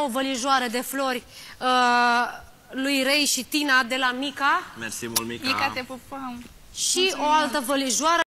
o vălijoară de flori lui Rei și Tina de la Mica. Mersi mult, Mica. Mica, te pupăm. Și o altă vălijoară